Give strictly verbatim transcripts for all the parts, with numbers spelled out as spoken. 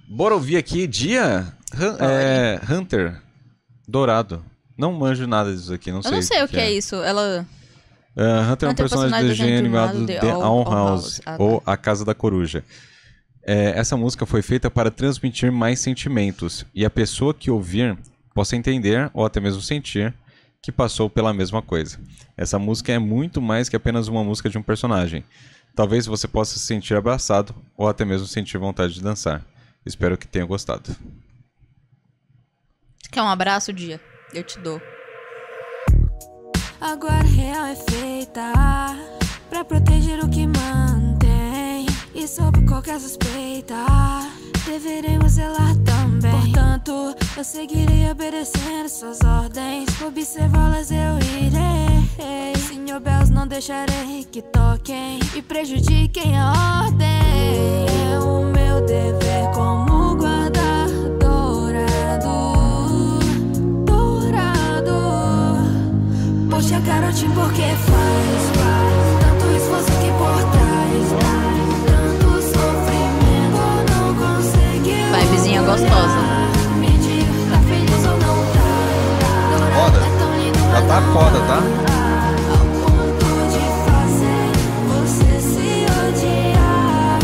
Bora ouvir aqui Dia Hun- é, Hunter Dourado. Não manjo nada disso aqui, não Eu sei. não sei o que é, é isso. Ela. Uh, Hunter é um Hunter personagem do desenho animado The The Owl- Owl Owl House, House. Ah, tá. ou A Casa da Coruja. É, essa música foi feita para transmitir mais sentimentos e a pessoa que ouvir possa entender ou até mesmo sentir que passou pela mesma coisa. Essa música é muito mais que apenas uma música de um personagem. Talvez você possa se sentir abraçado ou até mesmo sentir vontade de dançar. Espero que tenha gostado. Quer um abraço, Dia? Eu te dou. Agora real é feita pra proteger o que mantém. E sob qualquer suspeita deveremos zelar também. Portanto, eu seguirei obedecendo suas ordens. Observá-las eu irei. Senhor Bells, não deixarei que toquem e prejudiquem a ordem. É o meu dever como guarda dourado, dourado. Poxa, garotinho, porque faz, faz tanto esforço aqui por trás, tanto sofrimento, não conseguiu. Vibezinha gostosa. Me diga, tá feliz ou não tá? Dourado Foda. é tão lindo, Já mas tá não foda, é. tá? Ao ponto de fazer você se odiar.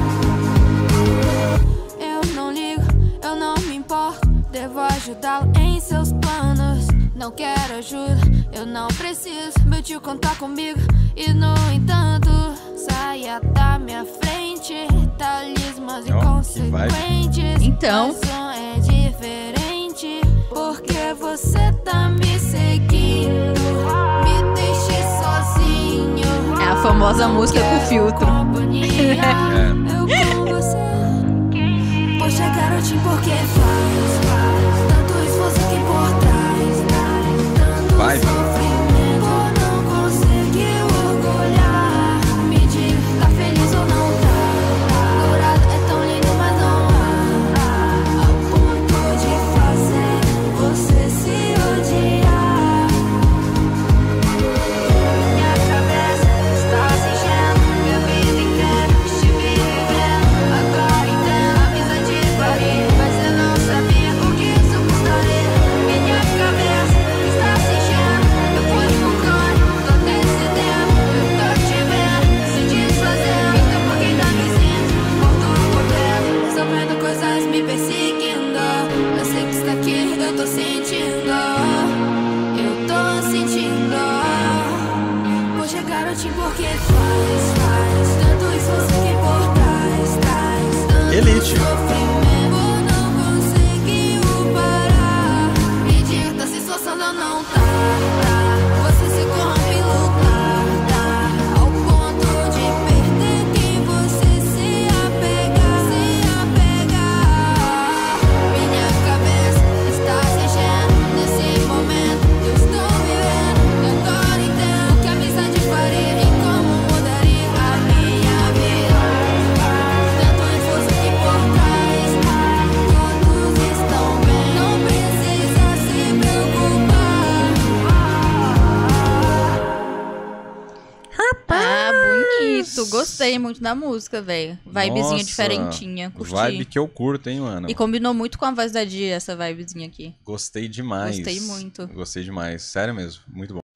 Eu não ligo, eu não me importo. Devo ajudá-lo em seus planos. Não quero ajuda, eu não preciso. Meu tio contar comigo e no entanto saia da minha frente. Talismãs Ó, que vibe. inconsequentes. Então. Mas o som é diferente. Porque você tá me seguindo. Me deixe sozinho. É a famosa música com filtro. Companhia, É. eu com você. Poxa, garotinho, porque faz, faz tanto esforço aqui por trás, tanto Vai. sofrimento, não conseguiu orgulhar. Me diga, tá feliz ou não tá? Dourado é tão lindo, mas não há ao ponto de fazer você se odiar. Minha cabeça está se enchendo, minha vida inteira estive vivendo. Agora entendo a amizade varia, mas eu não sabia o que isso custaria. Minha cabeça está se enchendo, eu fui pro canto, tô decidendo. Eu tô te vendo, se desfazendo, então por quem tá me sentindo? Morto por dentro, resolvendo coisas me perseguindo. Eu sei que está aqui, eu tô sentindo. Eu tô sentindo. Poxa, garotinho, porque faz, faz tanto esforço aqui por trás, trás, tanto Elite. sofrimento, não conseguiu parar. Me diga, tá se esforçando ou não tá, tá? Você se corrompe em lutar, tá? Ao ponto de perder quem você se apegar, se apegar. Minha cabeça está se enchendo nesse momento. Eu estou vivendo e agora entendo o que a amizade faria e como mudaria a minha vida. Tanto esforço aqui por trás, todos estão bem. Não precisa se preocupar. Ah, bonito. Gostei muito da música, velho. Vibezinha Nossa, diferentinha. Curti. Vibe que eu curto, hein, mano. E combinou muito com a voz da Dia, essa vibezinha aqui. Gostei demais. Gostei muito. Gostei demais. Sério mesmo. Muito bom.